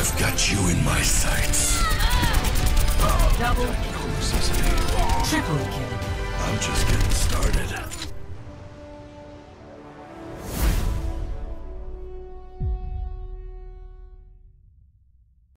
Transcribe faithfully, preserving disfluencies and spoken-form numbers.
I've got you in my sights. Double kill. Triple kill. I'm just getting started.